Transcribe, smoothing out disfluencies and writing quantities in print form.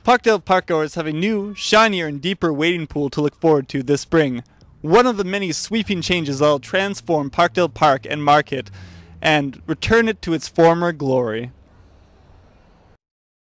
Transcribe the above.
Parkdale parkgoers have a new, shinier, and deeper wading pool to look forward to this spring. One of the many sweeping changes that will transform Parkdale Park and Market and return it to its former glory.